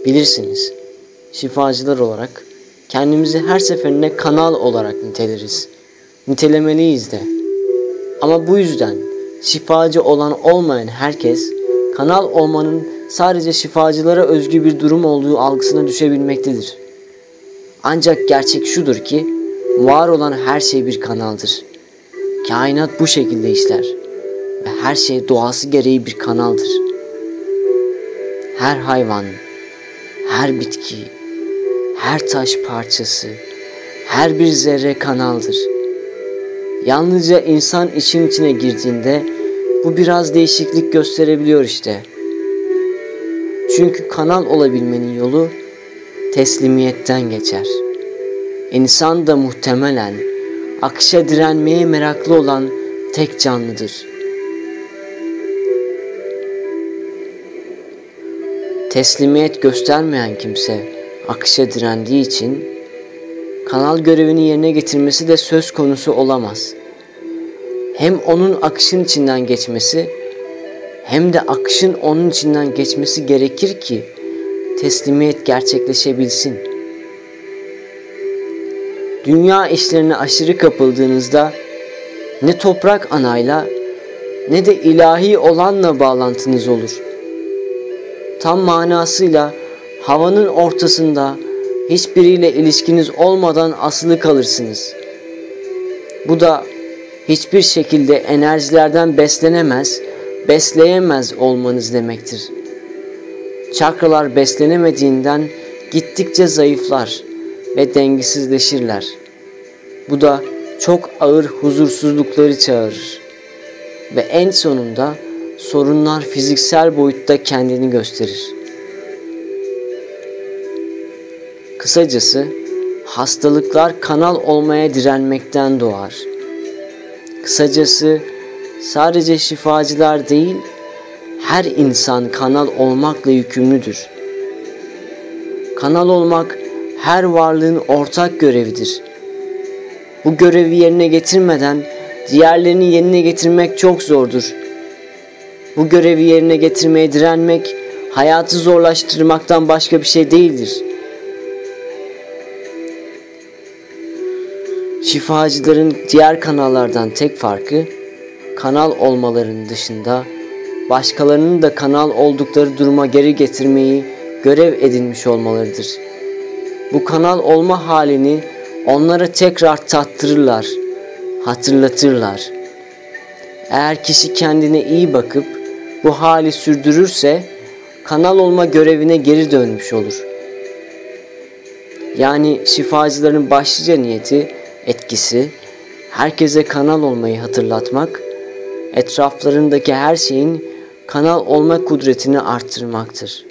Bilirsiniz, şifacılar olarak kendimizi her seferinde kanal olarak niteleriz. Nitelemeliyiz de. Ama bu yüzden şifacı olan olmayan herkes, kanal olmanın sadece şifacılara özgü bir durum olduğu algısına düşebilmektedir. Ancak gerçek şudur ki, var olan her şey bir kanaldır. Kainat bu şekilde işler ve her şey doğası gereği bir kanaldır. Her hayvan, her bitki, her taş parçası, her bir zerre kanaldır. Yalnızca insan işin içine girdiğinde bu biraz değişiklik gösterebiliyor işte. Çünkü kanal olabilmenin yolu teslimiyetten geçer. İnsan da muhtemelen akışa direnmeye meraklı olan tek canlıdır. Teslimiyet göstermeyen kimse akışa direndiği için kanal görevini yerine getirmesi de söz konusu olamaz. Hem onun akışın içinden geçmesi hem de akışın onun içinden geçmesi gerekir ki teslimiyet gerçekleşebilsin. Dünya işlerine aşırı kapıldığınızda ne toprak anayla ne de ilahi olanla bağlantınız olur. Tam manasıyla havanın ortasında hiçbiriyle ilişkiniz olmadan asılı kalırsınız. Bu da hiçbir şekilde enerjilerden besleyemez olmanız demektir. Çakralar beslenemediğinden gittikçe zayıflar ve dengesizleşirler. Bu da çok ağır huzursuzlukları çağırır. Ve en sonunda sorunlar fiziksel boyutta kendini gösterir. Kısacası hastalıklar kanal olmaya direnmekten doğar. Kısacası sadece şifacılar değil, her insan kanal olmakla yükümlüdür. Kanal olmak her varlığın ortak görevidir. Bu görevi yerine getirmeden diğerlerini yerine getirmek çok zordur. Bu görevi yerine getirmeye direnmek hayatı zorlaştırmaktan başka bir şey değildir. Şifacıların diğer kanallardan tek farkı, kanal olmalarının dışında başkalarının da kanal oldukları duruma geri getirmeyi görev edinmiş olmalarıdır. Bu kanal olma halini onlara tekrar tattırırlar, hatırlatırlar. Eğer kişi kendine iyi bakıp bu hali sürdürürse kanal olma görevine geri dönmüş olur. Yani şifacıların başlıca niyeti, etkisi, herkese kanal olmayı hatırlatmak, etraflarındaki her şeyin kanal olma kudretini arttırmaktır.